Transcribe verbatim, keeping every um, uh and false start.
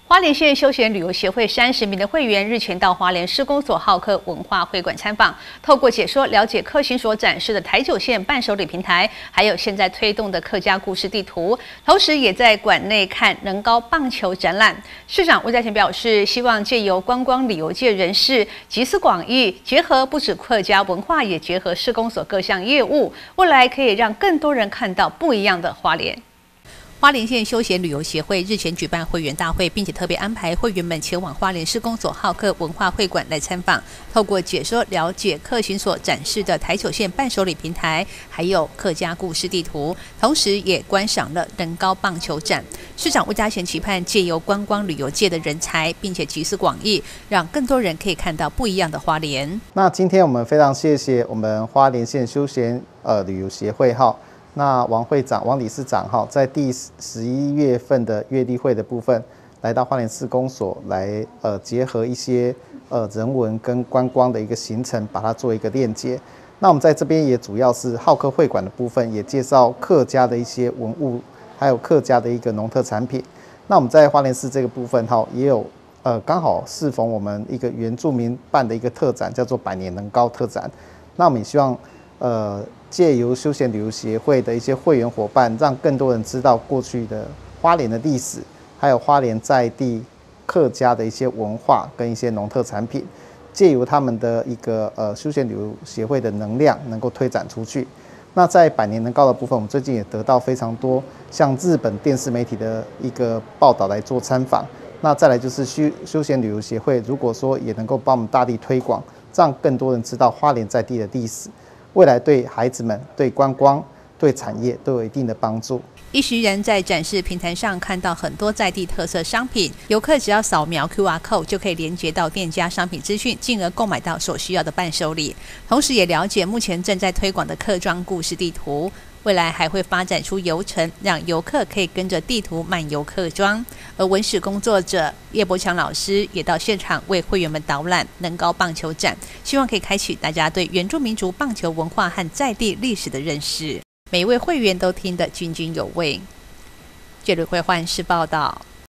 花莲县休闲旅游协会三十名的会员日前到花莲市公所好客文化会馆参访，透过解说了解客行所展示的台九线伴手礼平台，还有现在推动的客家故事地图，同时也在馆内看能高棒球展览。市长魏家贤表示，希望借由观光旅游界人士集思广益，结合不止客家文化，也结合市公所各项业务，未来可以让更多人看到不一样的花莲。花莲县休闲旅游协会日前举办会员大会，并且特别安排会员们前往花莲市公所好客文化会馆来参访，透过解说了解客行所展示的台九线伴手礼平台，还有客家故事地图，同时也观赏了人高棒球展。市长魏家贤期盼借由观光旅游界的人才，并且集思广益，让更多人可以看到不一样的花莲。 那今天我们非常谢谢我们花莲县休闲呃旅游协会哈。那王会长、王理事长哈，在第十一月份的月例会的部分，来到花莲市公所来，呃，结合一些呃人文跟观光的一个行程，把它做一个链接。那我们在这边也主要是好客会馆的部分，也介绍客家的一些文物，还有客家的一个农特产品。那我们在花莲市这个部分哈，也有呃刚好适逢我们一个原住民办的一个特展，叫做百年能高特展。那我们也希望呃。借由休闲旅游协会的一些会员伙伴，让更多人知道过去的花莲的历史，还有花莲在地客家的一些文化跟一些农特产品，借由他们的一个呃休闲旅游协会的能量，能够推展出去。那在百年能高的部分，我们最近也得到非常多像日本电视媒体的一个报道来做参访。那再来就是休休闲旅游协会，如果说也能够帮我们大力推广，让更多人知道花莲在地的历史。未来对孩子们、对观光、对产业都有一定的帮助。 一行人在展示平台上看到很多在地特色商品，游客只要扫描 Q R code 就可以连接到店家商品资讯，进而购买到所需要的伴手礼。同时也了解目前正在推广的客庄故事地图，未来还会发展出游程，让游客可以跟着地图漫游客庄。而文史工作者叶伯强老师也到现场为会员们导览能高棒球展，希望可以开启大家对原住民族棒球文化和在地历史的认识。每一位会员都听得津津有味。这里会换视报道。